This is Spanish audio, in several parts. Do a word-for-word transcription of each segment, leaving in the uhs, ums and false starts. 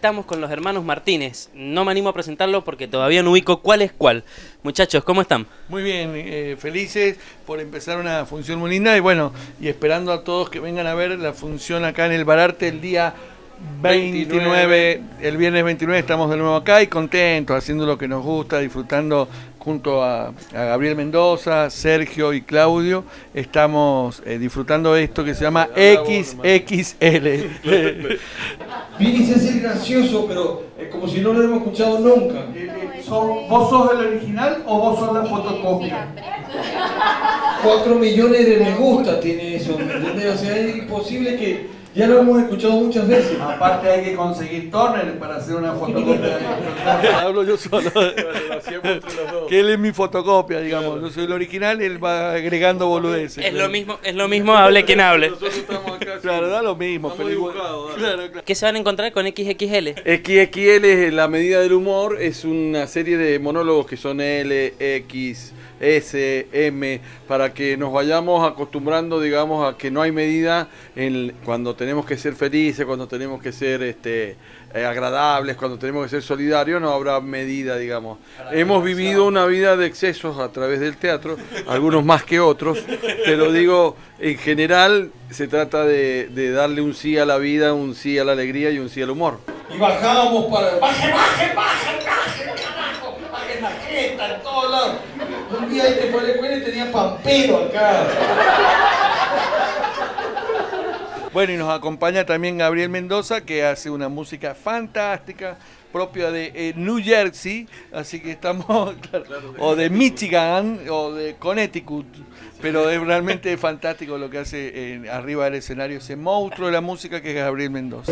estamos con los hermanos Martínez. No me animo a presentarlo porque todavía no ubico cuál es cuál. Muchachos, ¿cómo están? Muy bien, eh, felices por empezar una función muy linda y bueno, y esperando a todos que vengan a ver la función acá en el Bararte el día veintinueve, el viernes veintinueve estamos de nuevo acá y contentos, haciendo lo que nos gusta, disfrutando junto a, a Gabriel Mendoza, Sergio y Claudio, estamos eh, disfrutando de esto que se llama equis equis ele. Vini se hace gracioso, pero es como si no lo hemos escuchado nunca. ¿Vos sos el original o vos sos la fotocopia? Cuatro millones de me gusta tiene eso, ¿me entendés? O sea, es imposible que... Ya lo hemos escuchado muchas veces. Aparte hay que conseguir Turner para hacer una fotocopia. Hablo yo solo. Que él es mi fotocopia, digamos. Yo soy el original y él va agregando boludeces. Es lo mismo, es lo mismo, hable quien hable. Nosotros estamos acá. Claro, da lo mismo. Pero dibujado, claro, claro. ¿Qué se van a encontrar con equis equis ele? equis equis ele es la medida del humor, es una serie de monólogos que son L, X, S, M, para que nos vayamos acostumbrando, digamos, a que no hay medida en cuando tenemos que ser felices, cuando tenemos que ser este, eh, agradables, cuando tenemos que ser solidarios, no habrá medida, digamos. Hemos vivido una vida de excesos a través del teatro, algunos más que otros, pero digo, en general se trata de, de darle un sí a la vida, un sí a la alegría y un sí al humor. Y bajábamos para... ¡Baje, baje, baje, baje, carajo! ¡Baje la jeta en todos lados! Un día este fue a la escuela y tenía pampero acá. Bueno, y nos acompaña también Gabriel Mendoza, que hace una música fantástica, propia de eh, New Jersey, así que estamos, claro, o de Michigan, o de Connecticut, pero es realmente fantástico lo que hace eh, arriba del escenario, ese monstruo de la música que es Gabriel Mendoza.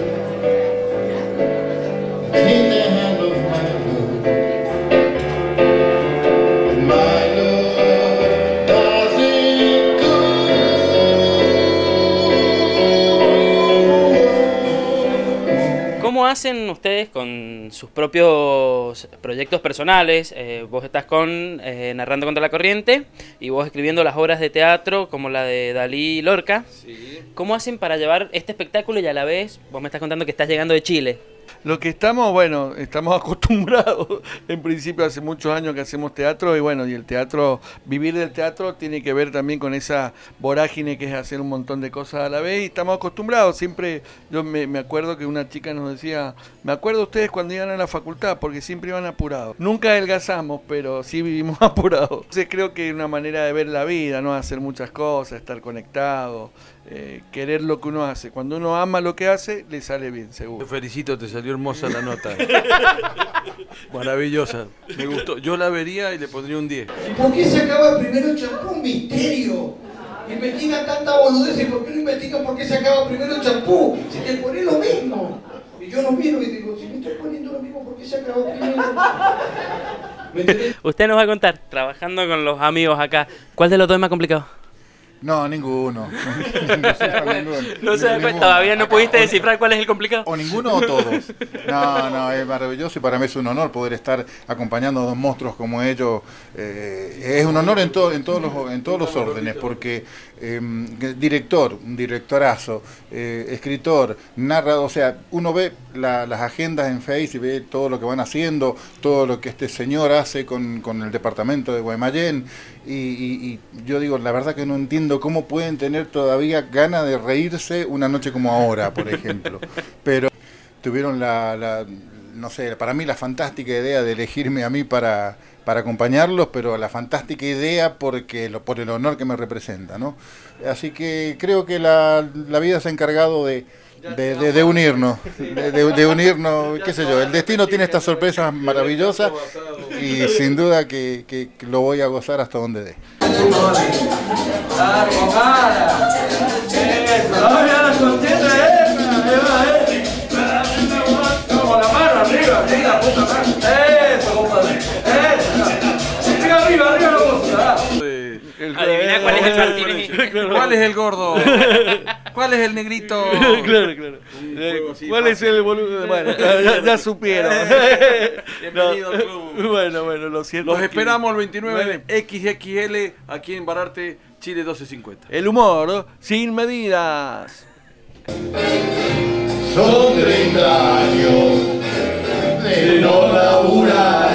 ¿Cómo hacen ustedes con sus propios proyectos personales? Eh, vos estás con eh, Narrando contra la Corriente y vos escribiendo las obras de teatro como la de Dalí y Lorca. Sí. ¿Cómo hacen para llevar este espectáculo y a la vez vos me estás contando que estás llegando de Chile? Lo que estamos, bueno, estamos acostumbrados, en principio hace muchos años que hacemos teatro y bueno, y el teatro, vivir del teatro tiene que ver también con esa vorágine que es hacer un montón de cosas a la vez y estamos acostumbrados, siempre, yo me, me acuerdo que una chica nos decía, me acuerdo ustedes cuando iban a la facultad porque siempre iban apurados, nunca adelgazamos, pero sí vivimos apurados. Entonces creo que es una manera de ver la vida, ¿no? Hacer muchas cosas, estar conectado. Eh, querer lo que uno hace. Cuando uno ama lo que hace, le sale bien, seguro. Te felicito, te salió hermosa la nota. Maravillosa. Me gustó. Yo la vería y le pondría un diez. ¿Y por qué se acaba el primero champú? Un misterio. Investigan tanta boludez y ¿por qué no investigan por qué se acaba primero el champú? Si te pones lo mismo. Y yo no miro y digo, si me estoy poniendo lo mismo, ¿por qué se acaba primero? ¿Me entendés? Usted nos va a contar, trabajando con los amigos acá, ¿cuál de los dos es más complicado? No, ninguno. No se da ninguno. No se da cuenta, todavía no pudiste descifrar cuál es el complicado. O ninguno o todos. No, no, es maravilloso y para mí es un honor poder estar acompañando a dos monstruos como ellos. Eh, es un honor en, todo, en, todos los, en todos los órdenes, porque eh, director, un directorazo, eh, escritor, narrador, o sea, uno ve la, las agendas en Face y ve todo lo que van haciendo, todo lo que este señor hace con, con el departamento de Guaymallén. Y, y, y yo digo, la verdad que no entiendo cómo pueden tener todavía ganas de reírse una noche como ahora, por ejemplo. Pero tuvieron la, la, no sé, para mí la fantástica idea de elegirme a mí para, para acompañarlos, pero la fantástica idea porque lo, por el honor que me representa, ¿no? Así que creo que la, la vida se ha encargado de... De, de, de unirnos, de, de, de unirnos, qué sé yo, el destino tiene estas sorpresas maravillosas y sin duda que, que, que lo voy a gozar hasta donde dé. Adivina cuál es el Martínez. ¿Cuál es el gordo? ¿Cuál es el negrito? Claro, claro. ¿Cuál es el boludo? Bueno, ya, ya supieron. Bienvenido al club. Bueno, bueno, lo siento. Los esperamos el veintinueve equis equis ele aquí en Bararte, Chile doce cincuenta. El humor sin medidas. Son treinta años de no laburar.